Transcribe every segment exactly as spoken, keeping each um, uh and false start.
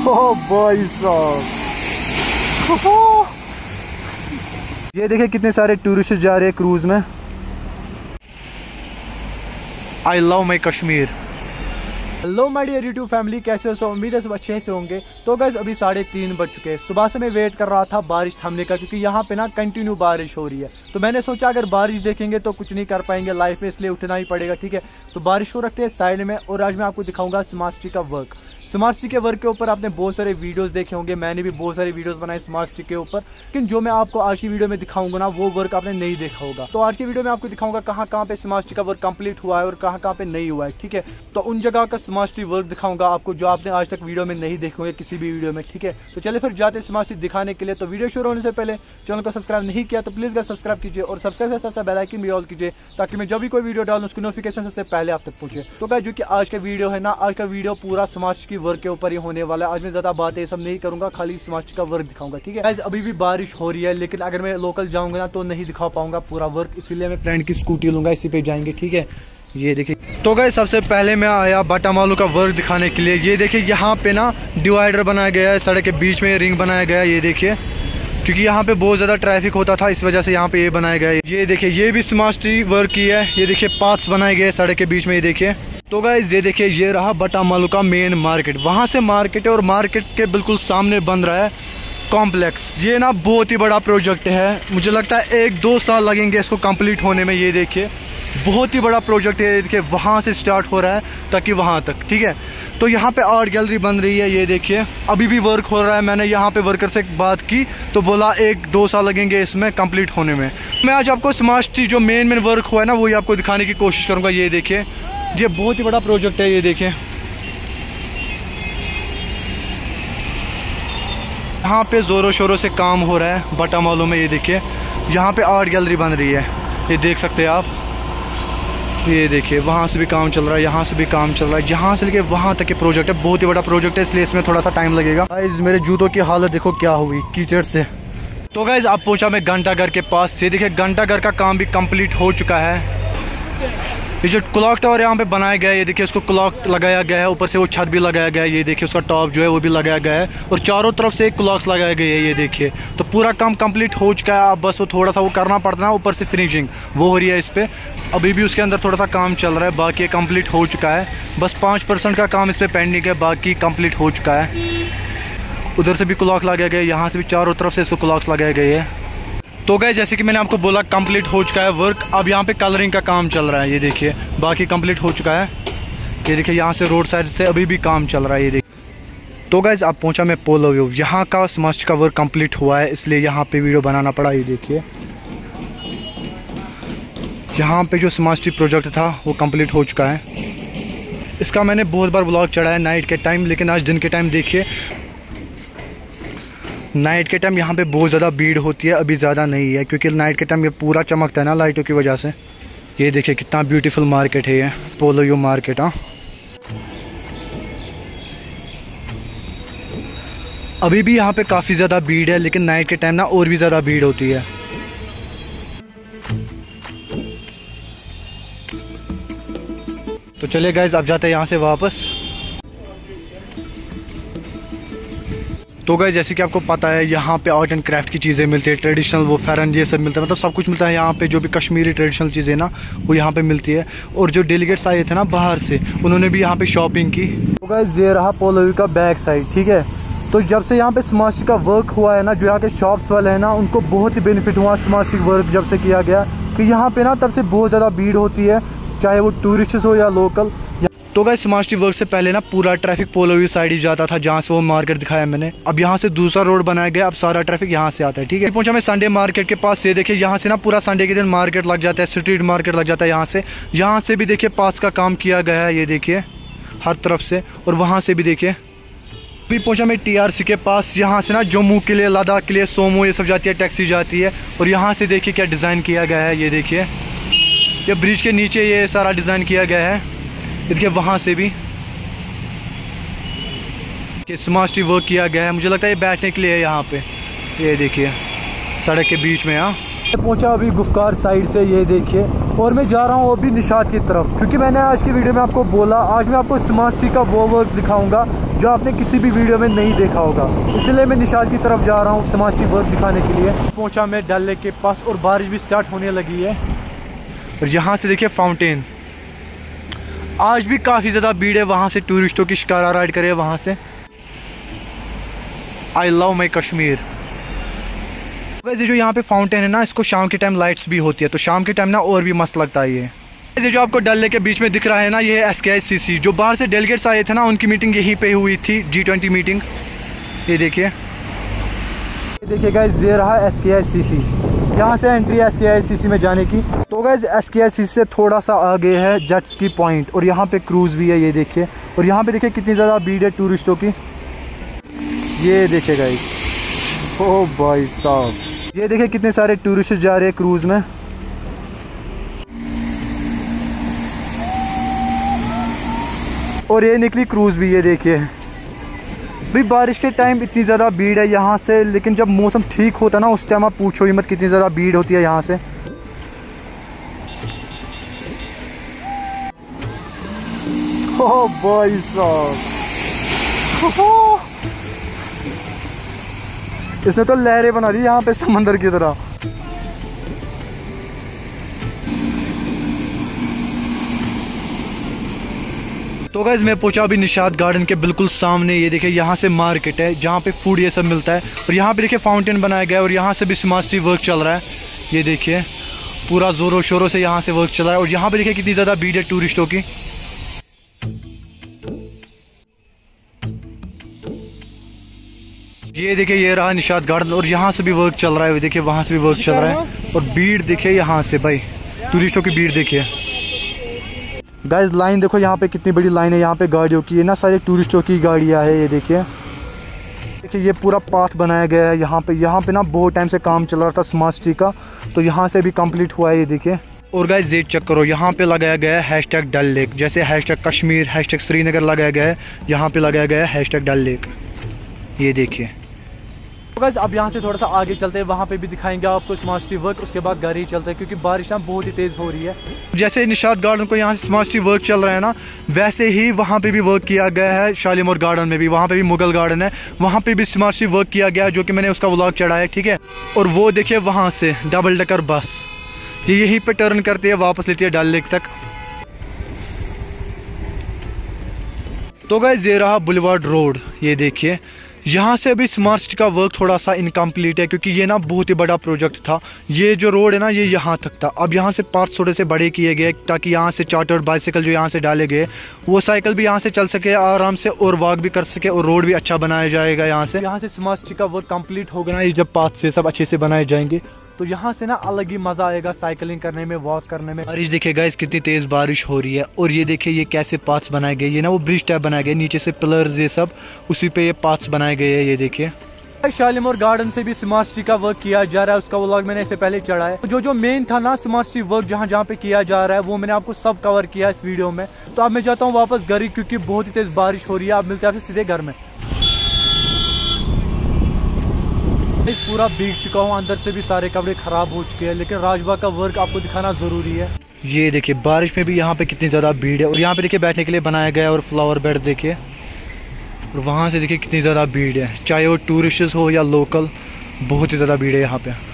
ओ भाई साहब, ये देखिए कितने सारे टूरिस्ट जा रहे हैं क्रूज में। I love my Kashmir. Hello my dear YouTube family, कैसे हो? सो उम्मीद है सब अच्छे से होंगे। तो गाइस अभी साढ़े तीन बज चुके हैं। सुबह से मैं वेट कर रहा था बारिश थमने का, क्योंकि यहाँ पे ना कंटिन्यू बारिश हो रही है। तो मैंने सोचा अगर बारिश देखेंगे तो कुछ नहीं कर पाएंगे लाइफ में, इसलिए उठना ही पड़ेगा। ठीक है, तो बारिश को रखते हैं साइड में और आज मैं आपको दिखाऊंगा स्मार्ट सिटी का वर्क। स्मार्ट सिटी के वर्क के ऊपर आपने बहुत सारे वीडियोस देखे होंगे, मैंने भी बहुत सारे वीडियोस बनाए स्मार्ट सिटी के ऊपर, लेकिन जो मैं आपको आज की वीडियो में दिखाऊंगा ना वो वर्क आपने नहीं देखा होगा। तो आज की वीडियो में आपको दिखाऊंगा कहाँ कहाँ पे स्मार्ट सिटी का वर्क कंप्लीट हुआ है और कहाँ कहाँ पे नहीं हुआ है। ठीक है, तो उन जगह का स्मार्ट सिटी वर्क दिखाऊंगा आपको जो आपने आज तक वीडियो में नहीं देखे होंगे किसी भी वीडियो में। ठीक है, तो चलिए फिर जाते हैं स्मार्ट सिटी दिखाने के लिए। तो वीडियो शुरू होने से पहले चैनल को सब्सक्राइब नहीं किया तो प्लीज गाइस सब्सक्राइब कीजिए और सब्सक्राइब के साथ बेल आइकन भी ऑल कीजिए, ताकि मैं जब भी कोई वीडियो डालूं उसकी नोटिफिकेशन सबसे पहले आप तक पहुंचे। तो गाइस जो कि आज का वीडियो है ना, आज का वीडियो पूरा स्मार्ट सिटी वर्क के ऊपर ही होने वाला है। आज मैं ज्यादा बातें सब नहीं करूंगा, खाली स्मार्ट सिटी का वर्क दिखाऊंगा। ठीक है गाइस, अभी भी बारिश हो रही है, लेकिन अगर मैं लोकल जाऊंगा ना तो नहीं दिखा पाऊंगा पूरा वर्क, इसीलिए मैं फ्रेंड की स्कूटी लूंगा, इसी पे जाएंगे। ठीक है, ये देखिए। तो गाइस सबसे पहले मैं आया बाटा मालू का वर्क दिखाने के लिए। ये देखिए यहाँ पे ना डिवाइडर बनाया गया है, सड़क के बीच में रिंग बनाया गया है। ये देखिए, क्योंकि यहाँ पे बहुत ज्यादा ट्रैफिक होता था, इस वजह से यहाँ पे ये बनाया गया है। ये देखिए, ये भी स्मार्ट सिटी वर्क की है। ये देखिए पाथ्स बनाए गए सड़क के बीच में, ये देखिए। तो गाइस ये देखिए, ये रहा बाटा मालू का मेन मार्केट। वहां से मार्केट है और मार्केट के बिल्कुल सामने बन रहा है कॉम्प्लेक्स। ये ना बहुत ही बड़ा प्रोजेक्ट है, मुझे लगता है एक दो साल लगेंगे इसको कंप्लीट होने में। ये देखिए बहुत ही बड़ा प्रोजेक्ट है। देखिए वहां से स्टार्ट हो रहा है ताकि वहां तक। ठीक है, तो यहाँ पे आर्ट गैलरी बन रही है। ये देखिए अभी भी वर्क हो रहा है। मैंने यहाँ पे वर्कर से बात की तो बोला एक दो साल लगेंगे इसमें कंप्लीट होने में। मैं आज आपको स्मार्ट सिटी जो मेन मेन वर्क हुआ है ना वही आपको दिखाने की कोशिश करूंगा। ये देखिए, ये बहुत ही बड़ा प्रोजेक्ट है। ये देखिए यहाँ पे जोरों शोरों से काम हो रहा है बाटा मालू में। ये देखिए यहाँ पे आर्ट गैलरी बन रही है, ये देख सकते हैं आप। ये देखिए वहाँ से भी काम चल रहा है, यहाँ से भी काम चल रहा है, यहाँ से लेके वहाँ तक के प्रोजेक्ट है। बहुत ही बड़ा प्रोजेक्ट है, इसलिए इसमें थोड़ा सा टाइम लगेगा। गाइस मेरे जूतों की हालत देखो क्या हुई कीचड़ से। तो गाइस अब पहुंचा मैं घंटाघर के पास। ये देखिए घंटाघर का काम भी कंप्लीट हो चुका है। ये जो क्लॉक टावर यहाँ पे बनाया गया है, ये देखिए उसको क्लॉक लगाया गया है, ऊपर से वो छत भी लगाया गया है। ये देखिए उसका टॉप जो है वो भी लगाया गया है और चारों तरफ से क्लॉक्स लगाए गए हैं। ये देखिए तो पूरा काम कंप्लीट हो चुका है। अब बस वो थोड़ा सा वो करना पड़ता है, ऊपर से फिनिशिंग वो हो रही है इस पे। अभी भी उसके अंदर थोड़ा सा काम चल रहा है, बाकी कंप्लीट हो चुका है। बस पाँच परसेंट का काम इस पर पेंडिंग है, बाकी कंप्लीट हो चुका है। उधर से भी क्लॉक लगाए गए, यहाँ से भी चारों तरफ से इसको क्लॉक्स लगाए गए हैं। तो गए जैसे कि मैंने आपको बोला कंप्लीट हो चुका है वर्क। अब यहाँ पे कलरिंग का काम चल रहा है। ये देखिए बाकी कंप्लीट हो चुका है। ये देखिए यहाँ से रोड साइड से अभी भी काम चल रहा है। ये देखिए। तो गाइस अब पहुंचा मैं पोलो व्यू। यहाँ का स्मार्ट सिटी का वर्क कंप्लीट हुआ है, इसलिए यहाँ पे वीडियो बनाना पड़ा। ये देखिए यहाँ पे जो स्मार्ट सिटी प्रोजेक्ट था वो कंप्लीट हो चुका है। इसका मैंने बहुत बार व्लॉग चढ़ाया नाइट के टाइम, लेकिन आज दिन के टाइम देखिए नाइट के टाइम यहाँ पे बहुत ज़्यादा भीड़ होती है। अभी ज़्यादा नहीं है क्योंकि नाइट के टाइम ये पूरा चमकता है ना लाइटों की वजह से। ये देखिए कितना ब्यूटीफुल मार्केट है ये पोलो व्यू मार्केट। हाँ अभी भी यहाँ पे काफ़ी ज़्यादा भीड़ है, लेकिन नाइट के टाइम ना और भी ज़्यादा भीड़ होती है। तो चलिए गाइस अब जाते हैं यहाँ से वापस। तो गाइस जैसे कि आपको पता है यहाँ पे आर्ट एंड क्राफ्ट की चीज़ें मिलती है, ट्रेडिशनल वो फैरन ये सब मिलता है, मतलब सब कुछ मिलता है यहाँ पे। जो भी कश्मीरी ट्रेडिशनल चीज़ें ना वो यहाँ पे मिलती है। और जो डेलीगेट्स आए थे ना बाहर से, उन्होंने भी यहाँ पे शॉपिंग की। तो गाइस ये रहा पोलो व्यू का बैक साइड। ठीक है, तो जब से यहाँ पे स्मार्ट सिटी का वर्क हुआ है ना, जो यहाँ के शॉप्स वाले हैं ना उनको बहुत ही बेनिफिट हुआ स्मार्ट सिटी वर्क जब से किया गया। कि यहाँ पे ना तब से बहुत ज़्यादा भीड़ होती है, चाहे वो टूरिस्ट हो या लोकल। तो गाइस स्मार्ट सिटी वर्क से पहले ना पूरा ट्रैफिक पोलो व्यू साइड ही जाता था, जहाँ से वो मार्केट दिखाया मैंने। अब यहाँ से दूसरा रोड बनाया गया, अब सारा ट्रैफिक यहाँ से आता है। ठीक है, पहुंचा मैं संडे मार्केट के पास। ये देखिए यहाँ से ना पूरा संडे के दिन मार्केट लग जाता है, स्ट्रीट मार्केट लग जाता है यहाँ से। यहाँ से भी देखिए पास का काम किया गया है, ये देखिए हर तरफ से। और वहाँ से भी देखिए। अभी पहुंचा मैं टी आर सी के पास। यहाँ से ना जम्मू के लिए, लद्दाख के लिए सोमो ये सब जाती है, टैक्सी जाती है। और यहाँ से देखिए क्या डिज़ाइन किया गया है। ये देखिए ये ब्रिज के नीचे ये सारा डिज़ाइन किया गया है। देखिए वहाँ से भी कि स्मार्ट सिटी वर्क किया गया है। मुझे लगता है ये बैठने के लिए है यहाँ पे। ये देखिए सड़क के बीच में। हाँ पहुंचा अभी गुफकार साइड से। ये देखिए और मैं जा रहा हूँ अभी निशात की तरफ, क्योंकि मैंने आज की वीडियो में आपको बोला आज मैं आपको स्मार्ट सिटी का वो वर्क दिखाऊंगा जो आपने किसी भी वीडियो में नहीं देखा होगा। इसलिए मैं निशात की तरफ जा रहा हूँ स्मार्ट सिटी वर्क दिखाने के लिए। पहुँचा मैं डल लेक के पास और बारिश भी स्टार्ट होने लगी है। और यहाँ से देखिए फाउंटेन, आज भी काफ़ी ज़्यादा भीड़ है वहाँ से टूरिस्टों की शिकारा राइड करे वहाँ से। I love my Kashmir. वैसे जो यहाँ पे फाउंटेन है ना, इसको शाम के टाइम लाइट्स भी होती है, तो शाम के टाइम ना और भी मस्त लगता है ये। वैसे जो आपको डल लेक के बीच में दिख रहा है ना, ये एस के आई सी सी, जो बाहर से डेलीगेट्स आए थे ना, उनकी मीटिंग यहीं पे हुई थी, जी ट्वेंटी मीटिंग। ये देखिए, ये देखिए गाइस, ये रहा एस के आई सी सी। यहाँ से एंट्री एस के आई सी सी में जाने की। तो गाइस एस के आई सी सी से थोड़ा सा आगे है जेट स्की पॉइंट, और यहाँ पे क्रूज भी है, ये देखिए। और यहाँ पे देखिए कितनी ज़्यादा भीड़ है टूरिस्टों की, ये देखिए गाइस। ओ भाई साहब, ये देखिए कितने सारे टूरिस्ट जा रहे हैं क्रूज में। और ये निकली क्रूज भी, ये देखिए। भाई बारिश के टाइम इतनी ज़्यादा भीड़ है यहाँ से, लेकिन जब मौसम ठीक होता ना उस टाइम आप पूछो ही मत कितनी ज़्यादा भीड़ होती है यहाँ से। ओ भाई साहब, इसने तो लहरें बना दी यहाँ पे समंदर की तरह। तो गाइस मैं पहुंचा अभी निशात गार्डन के बिल्कुल सामने। ये देखिए यहाँ से मार्केट है जहाँ पे फूड ये सब मिलता है, और यहाँ पे देखिए फाउंटेन बनाया गया है, और यहाँ से भी स्मार्ट सिटी वर्क चल रहा है। ये देखिए पूरा जोरों शोरों से यहाँ से वर्क चल रहा है। और यहाँ पे देखिए कितनी ज़्यादा भीड़ है टूरिस्टों की। ये देखिए ये रहा निशात गार्डन, और यहाँ से भी वर्क चल रहा है। देखिए वहाँ से भी वर्क चल रहा है, और भीड़ देखिए यहाँ से, भाई टूरिस्टों की भीड़ देखिए। गाइस लाइन देखो यहाँ पे कितनी बड़ी लाइन है, यहाँ पे गाड़ियों की, ये ना सारे टूरिस्टों की गाड़ियाँ है। ये देखिए, देखिए ये पूरा पाथ बनाया गया है यहाँ पे। यहाँ पे ना बहुत टाइम से काम चल रहा था स्मार्ट सिटी का, तो यहाँ से भी कंप्लीट हुआ है, ये देखिए। और गाइस ये चेक करो, यहाँ पे लगाया गया है हैश टैग डल लेक, जैसे hashtag Kashmir, hashtag Srinagar लगाया गया है, यहाँ पे लगाया गया है हैश टैग डल लेक। ये देखिए। तो गाइस अब यहाँ से थोड़ा सा आगे चलते हैं, वहाँ पे भी दिखाएंगे आपको स्मार्ट सिटी वर्क। उसके बाद घर ही चलते हैं, क्योंकि बारिश यहाँ बहुत ही तेज़ हो रही है। जैसे निशात गार्डन को यहाँ से स्मार्ट सिटी वर्क चल रहा है ना, वैसे ही वहाँ पे भी वर्क किया गया है शालीमार गार्डन में भी। वहाँ पे भी मुगल गार्डन है, वहाँ पे भी स्मार्ट सिटी वर्क किया गया है, जो कि मैंने उसका व्लॉग चढ़ाया, ठीक है। और वो देखिए वहाँ से डबल डेकर बस, ये यहीं पे टर्न करती है, वापस लेती है डल लेक तक। तो गाइस ये रहा बुलेवार्ड रोड, ये देखिए। यहाँ से अभी स्मार्ट सिटी का वर्क थोड़ा सा इनकम्प्लीट है, क्योंकि ये ना बहुत ही बड़ा प्रोजेक्ट था। ये जो रोड है ना, ये यहाँ तक था। अब यहाँ से पार्ट्स थोड़े से बड़े किए गए, ताकि यहाँ से चार्टर्ड बाइसाइकिल जो यहाँ से डाले गए, वो साइकिल भी यहाँ से चल सके आराम से, और वॉक भी कर सके, और रोड भी अच्छा बनाया जाएगा यहाँ से। यहाँ से स्मार्ट सिटी का वर्क कंप्लीट होगा ना, ये जब पाथ से सब अच्छे से बनाए जाएंगे, तो यहाँ से ना अलग ही मजा आएगा साइकिलिंग करने में, वॉक करने में। बारिश देखिए गाइस कितनी तेज बारिश हो रही है। और ये देखिए ये कैसे पाथ्स बनाए गए, ये ना वो ब्रिज टाइप बनाए गए, नीचे से पिलर्स ये सब, उसी पे ये पाथ्स बनाए गए हैं। ये देखिए शालीमार गार्डन से भी स्मार्ट सिटी का वर्क किया जा रहा है, उसका व्लॉग मैंने इससे पहले चढ़ा है। जो जो मेन था ना स्मार्ट सिटी वर्क जहाँ जहाँ पे किया जा रहा है, वो मैंने आपको सब कवर किया इस वीडियो में। तो अब मैं जाता हूँ वापस घर, क्योंकि बहुत ही तेज बारिश हो रही है। आप मिलते हैं सीधे घर में। इस पूरा भीग चुका हूँ, अंदर से भी सारे कपड़े खराब हो चुके हैं, लेकिन राजबाग का वर्क आपको दिखाना जरूरी है। ये देखिए बारिश में भी यहाँ पे कितनी ज्यादा भीड़ है, और यहाँ पे देखिए बैठने के लिए बनाया गया है, और फ्लावर बेड देखिए। और वहाँ से देखिए कितनी ज्यादा भीड़ है, चाहे वो टूरिस्ट हो या लोकल, बहुत ही ज्यादा भीड़ है यहाँ पे।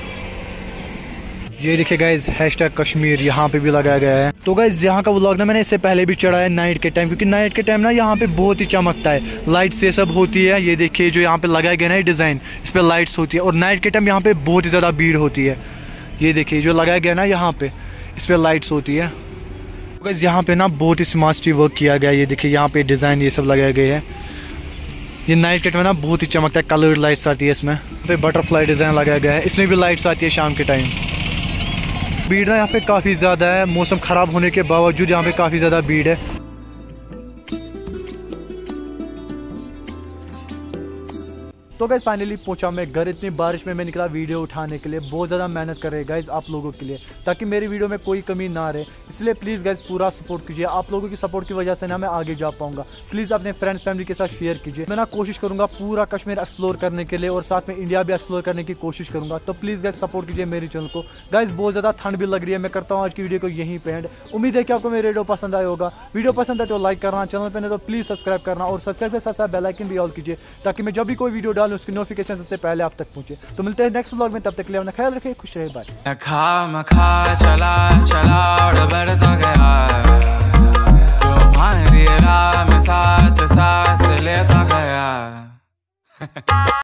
ये देखिए गाइज हैशटैग कश्मीर यहाँ पे भी लगाया गया है। तो गाइज यहाँ का व्लॉग ना मैंने इससे पहले भी चढ़ा है नाइट के टाइम, क्योंकि नाइट के टाइम ना यहाँ पे बहुत ही चमकता है, लाइट्स ये सब होती है। ये देखिए जो यहाँ पे लगाया गया ना डिजाइन, इस पे लाइट्स होती है, और नाइट के टाइम यहाँ पे बहुत ही ज्यादा भीड़ होती है। ये देखिए जो लगाया गया ना यहाँ पे, इस पे लाइट्स होती है। तो गाइज यहाँ पे ना बहुत ही स्मार्ट सिटी वर्क किया गया है। ये देखिए यहाँ पे डिजाइन ये सब लगाए गए हैं। ये नाइट के टाइम ना बहुत ही चमकता है, कलर्ड लाइट्स आती है इसमें। पे बटरफ्लाई डिजाइन लगाया गया है, इसमें भी लाइट्स आती है शाम के टाइम। भीड़ यहाँ पे काफी ज्यादा है, मौसम खराब होने के बावजूद यहाँ पे काफी ज्यादा भीड़ है। तो गाइस फाइनली पहुंचा मैं घर। इतनी बारिश में मैं निकला वीडियो उठाने के लिए, बहुत ज़्यादा मेहनत कर रहे हैं गाइस आप लोगों के लिए, ताकि मेरी वीडियो में कोई कमी ना रहे। इसलिए प्लीज़ गाइस पूरा सपोर्ट कीजिए, आप लोगों की सपोर्ट की वजह से ना मैं आगे जा पाऊंगा। प्लीज़ अपने फ्रेंड्स फैमिली के साथ शेयर कीजिए। मैं ना कोशिश करूंगा पूरा कश्मीर एक्सप्लोर करने के लिए और साथ में इंडिया भी एक्सप्लोर करने की कोशिश करूंगा। तो प्लीज़ गाइस सपोर्ट कीजिए मेरे चैनल को। गाइस बहुत ज़्यादा ठंड भी लग रही है। मैं करता हूँ आज की वीडियो को यहीं पे एंड। उम्मीद है कि आपको मेरी वीडियो पसंद आया होगा। वीडियो पसंद है तो लाइक करना, चैनल पे नहीं तो प्लीज़ सब्सक्राइब करना और सब्सक्राइब के साथ साथ बेल आइकन भी ऑल कीजिए, ताकि मैं जब भी कोई वीडियो डालूं उसकी नोटिफिकेशन सबसे पहले आप तक पहुंचे। तो मिलते हैं नेक्स्ट व्लॉग में, तब तक के लिए अपना ख्याल रखिए, खुश रहिए, बाय। खा मखा चला चला और बढ़ता गया, तुम्हारी राह में साथ सांस लेता गया।